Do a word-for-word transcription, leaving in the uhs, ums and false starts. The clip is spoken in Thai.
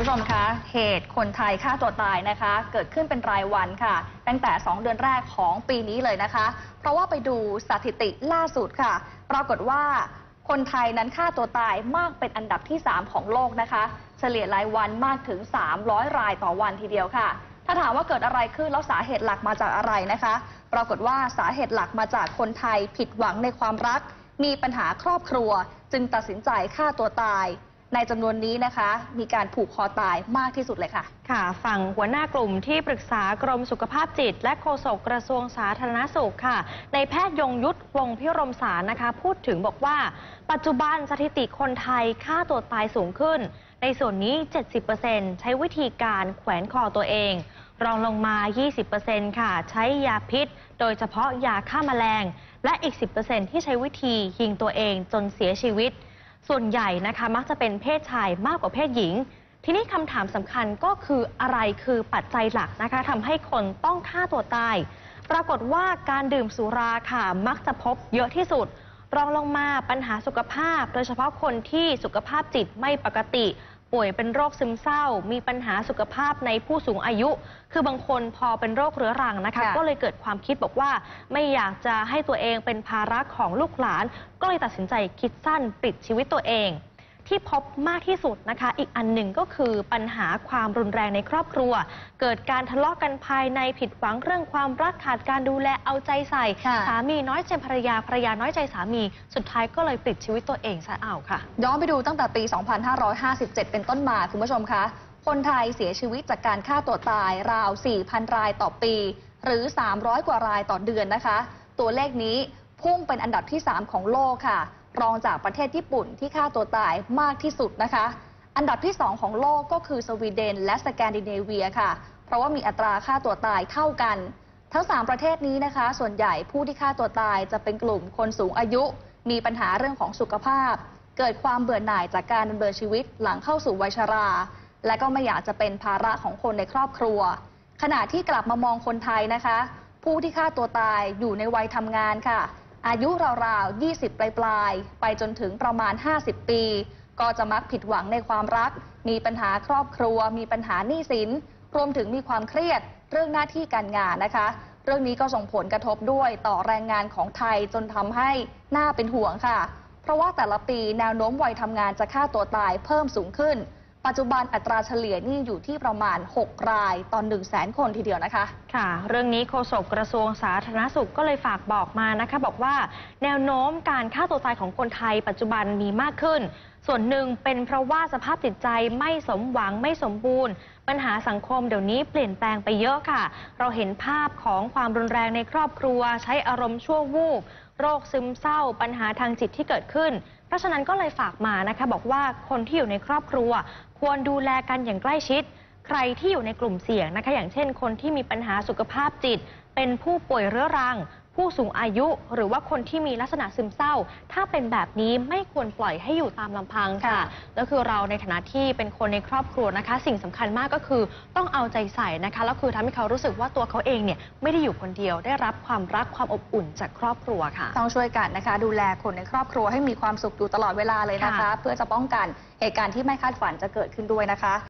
ผู้ชมคะเหตุคนไทยฆ่าตัวตายนะคะเกิดขึ้นเป็นรายวันค่ะตั้งแต่สองเดือนแรกของปีนี้เลยนะคะเพราะว่าไปดูสถิติล่าสุดค่ะปรากฏว่าคนไทยนั้นฆ่าตัวตายมากเป็นอันดับที่สามของโลกนะคะเฉลี่ยรายวันมากถึงสามร้อยรายต่อวันทีเดียวค่ะถ้าถามว่าเกิดอะไรขึ้นแล้วสาเหตุหลักมาจากอะไรนะคะปรากฏว่าสาเหตุหลักมาจากคนไทยผิดหวังในความรักมีปัญหาครอบครัวจึงตัดสินใจฆ่าตัวตายในจำนวนนี้นะคะมีการผูกคอตายมากที่สุดเลยค่ะค่ะฝั่งหัวหน้ากลุ่มที่ปรึกษากรมสุขภาพจิตและโฆษกกระทรวงสาธารณสุขค่ะในแพทย์ยงยุทธวงศ์พิรมสารนะคะพูดถึงบอกว่าปัจจุบันสถิติคนไทยฆ่าตัวตายสูงขึ้นในส่วนนี้ เจ็ดสิบเปอร์เซ็นต์ ใช้วิธีการแขวนคอตัวเองรองลงมา ยี่สิบเปอร์เซ็นต์ ค่ะใช้ยาพิษโดยเฉพาะยาฆ่าแมลงและอีก สิบเปอร์เซ็นต์ ที่ใช้วิธียิงตัวเองจนเสียชีวิตส่วนใหญ่นะคะมักจะเป็นเพศชายมากกว่าเพศหญิงทีนี้คำถามสำคัญก็คืออะไรคือปัจจัยหลักนะคะทำให้คนต้องฆ่าตัวตายปรากฏว่าการดื่มสุราค่ะมักจะพบเยอะที่สุดรองลงมาปัญหาสุขภาพโดยเฉพาะคนที่สุขภาพจิตไม่ปกติป่วยเป็นโรคซึมเศร้ามีปัญหาสุขภาพในผู้สูงอายุคือบางคนพอเป็นโรคเรื้อรังนะคะก็เลยเกิดความคิดบอกว่าไม่อยากจะให้ตัวเองเป็นภาระของลูกหลานก็เลยตัดสินใจคิดสั้นปลิดชีวิตตัวเองที่พบมากที่สุดนะคะอีกอันหนึ่งก็คือปัญหาความรุนแรงในครอบครัวเกิดการทะเลาะกันภายในผิดหวังเรื่องความรักขาดการดูแลเอาใจใส่สามีน้อยใจภรรยาภรรยาน้อยใจสามีสุดท้ายก็เลยปลิดชีวิตตัวเองซะเอาค่ะย้อนไปดูตั้งแต่ปี สองพันห้าร้อยห้าสิบเจ็ด เป็นต้นมาคุณผู้ชมคะคนไทยเสียชีวิตจากการฆ่าตัวตายราว สี่พัน รายต่อปีหรือสามร้อยกว่ารายต่อเดือนนะคะตัวเลขนี้พุ่งเป็นอันดับที่สามของโลกค่ะรองจากประเทศญี่ปุ่นที่ฆ่าตัวตายมากที่สุดนะคะอันดับที่สองของโลกก็คือสวีเดนและสแกนดิเนเวียค่ะเพราะว่ามีอัตราฆ่าตัวตายเท่ากันทั้งสามประเทศนี้นะคะส่วนใหญ่ผู้ที่ฆ่าตัวตายจะเป็นกลุ่มคนสูงอายุมีปัญหาเรื่องของสุขภาพเกิดความเบื่อหน่ายจากการดำเนินชีวิตหลังเข้าสู่วัยชราและก็ไม่อยากจะเป็นภาระของคนในครอบครัวขณะที่กลับมามองคนไทยนะคะผู้ที่ฆ่าตัวตายอยู่ในวัยทำงานค่ะอายุราวๆ ยี่สิบ ปลายๆไปจนถึงประมาณ ห้าสิบ ปีก็จะมักผิดหวังในความรักมีปัญหาครอบครัวมีปัญหาหนี้สินรวมถึงมีความเครียดเรื่องหน้าที่การงานนะคะเรื่องนี้ก็ส่งผลกระทบด้วยต่อแรงงานของไทยจนทำให้น่าเป็นห่วงค่ะเพราะว่าแต่ละปีแนวโน้มวัยทำงานจะฆ่าตัวตายเพิ่มสูงขึ้นปัจจุบันอัตราเฉลี่ยนี่อยู่ที่ประมาณหกรายต่อ หนึ่งแสน คนทีเดียวนะคะค่ะเรื่องนี้โฆษกกระทรวงสาธารณสุขก็เลยฝากบอกมานะคะบอกว่าแนวโน้มการฆ่าตัวตายของคนไทยปัจจุบันมีมากขึ้นส่วนหนึ่งเป็นเพราะว่าสภาพจิตใจไม่สมหวังไม่สมบูรณ์ปัญหาสังคมเดี๋ยวนี้เปลี่ยนแปลงไปเยอะค่ะเราเห็นภาพของความรุนแรงในครอบครัวใช้อารมณ์ชั่ววูบโรคซึมเศร้าปัญหาทางจิตที่เกิดขึ้นเพราะฉะนั้นก็เลยฝากมานะคะบอกว่าคนที่อยู่ในครอบครัวควรดูแลกันอย่างใกล้ชิดใครที่อยู่ในกลุ่มเสี่ยงนะคะอย่างเช่นคนที่มีปัญหาสุขภาพจิตเป็นผู้ป่วยเรื้อรังผู้สูงอายุหรือว่าคนที่มีลักษณะซึมเศร้าถ้าเป็นแบบนี้ไม่ควรปล่อยให้อยู่ตามลำพังค่ะแล้วคือเราในฐานะที่เป็นคนในครอบครัวนะคะสิ่งสำคัญมากก็คือต้องเอาใจใส่นะคะแล้วคือทำให้เขารู้สึกว่าตัวเขาเองเนี่ยไม่ได้อยู่คนเดียวได้รับความรักความอบอุ่นจากครอบครัวค่ะต้องช่วยกันนะคะดูแลคนในครอบครัวให้มีความสุขอยู่ตลอดเวลาเลยนะคะเพื่อจะป้องกันเหตุการณ์ที่ไม่คาดฝันจะเกิดขึ้นด้วยนะคะ